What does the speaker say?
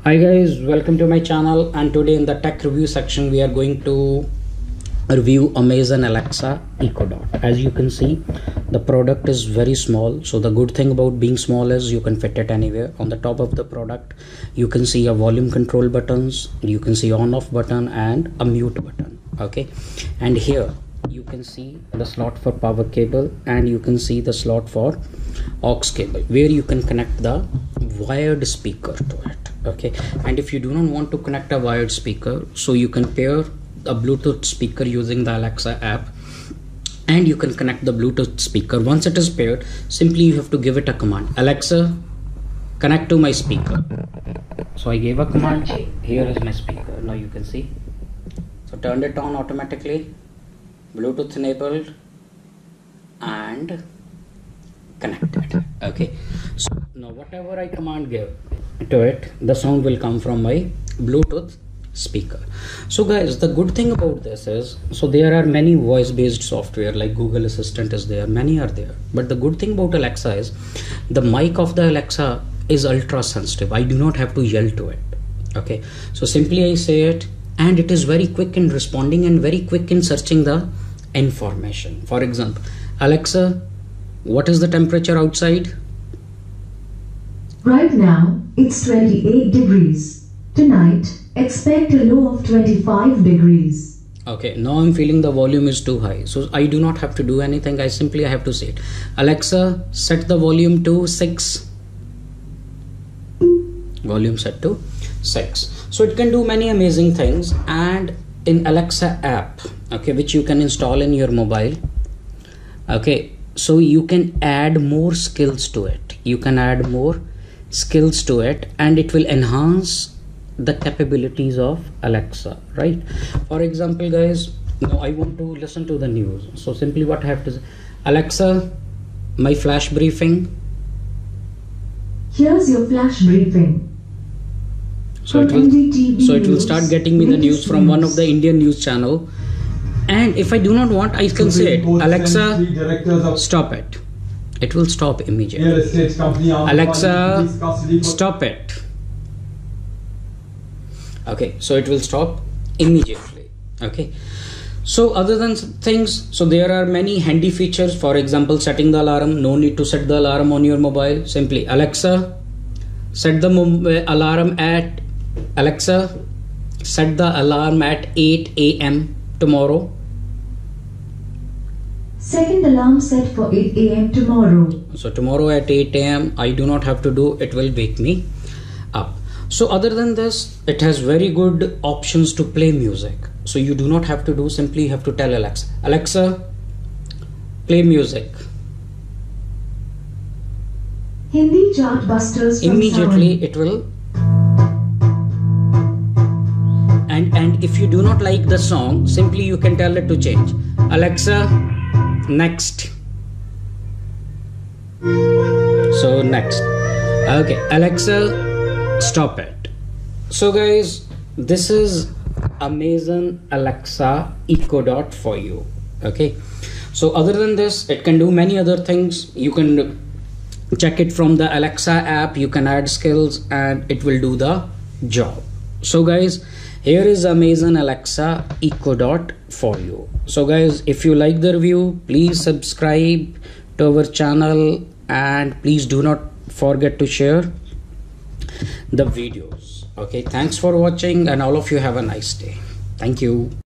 Hi guys, welcome to my channel, and today in the tech review section we are going to review Amazon Alexa Echo Dot. As you can see, the product is very small, so the good thing about being small is you can fit it anywhere. On the top of the product you can see a volume control buttons, you can see on off button and a mute button. Okay, and here you can see the slot for power cable, and you can see the slot for aux cable where you can connect the wired speaker to it. Okay, and if you do not want to connect a wired speaker, so you can pair a Bluetooth speaker using the Alexa app, and you can connect the Bluetooth speaker. Once it is paired, simply you have to give it a command: Alexa, connect to my speaker. So I gave a command, here is my speaker. Now you can see, so turned it on automatically, Bluetooth enabled and connected. Okay, so now whatever I command give to it, the sound will come from my Bluetooth speaker. So guys, the good thing about this is, so there are many voice based software like Google Assistant is there, many are there, but the good thing about Alexa is the mic of the Alexa is ultra sensitive. I do not have to yell to it. Okay, so simply I say it and it is very quick in responding and very quick in searching the information. For example, Alexa, what is the temperature outside? Right now, it's 28 degrees. Tonight, expect a low of 25 degrees. Okay, now I'm feeling the volume is too high. So I do not have to do anything. I simply have to say it. Alexa, set the volume to 6. Volume set to 6. So it can do many amazing things. And in Alexa app, okay, which you can install in your mobile. Okay, so you can add more skills to it. You can add more skills to it, and it will enhance the capabilities of Alexa, right? For example, guys, now I want to listen to the news. So simply what I have to say: Alexa, my flash briefing. Here's your flash briefing. So it will start getting me the news from one of the Indian news channel. And if I do not want, I can say it: Alexa, stop it. It will stop immediately. Alexa, stop it. Okay, so it will stop immediately. Okay, so other than things, so there are many handy features. For example, setting the alarm. No need to set the alarm on your mobile. Simply, Alexa, set the alarm at Alexa, set the alarm at 8 a.m. tomorrow. Second alarm set for 8 a.m. tomorrow. So tomorrow at 8 a.m. I do not have to do, it will wake me up. So other than this, it has very good options to play music. So you do not have to do, simply you have to tell Alexa, Alexa, play music. Hindi chart busters. Immediately it will. And if you do not like the song, simply you can tell it to change. Alexa, next. So next. Okay, Alexa, stop it. So guys, this is Amazon Alexa Echo Dot for you. Okay, so other than this, it can do many other things. You can check it from the Alexa app, you can add skills and it will do the job. So guys, here is Amazon Alexa Echo Dot for you. So guys, if you like the review, please subscribe to our channel and please do not forget to share the videos. Okay, thanks for watching and all of you have a nice day. Thank you.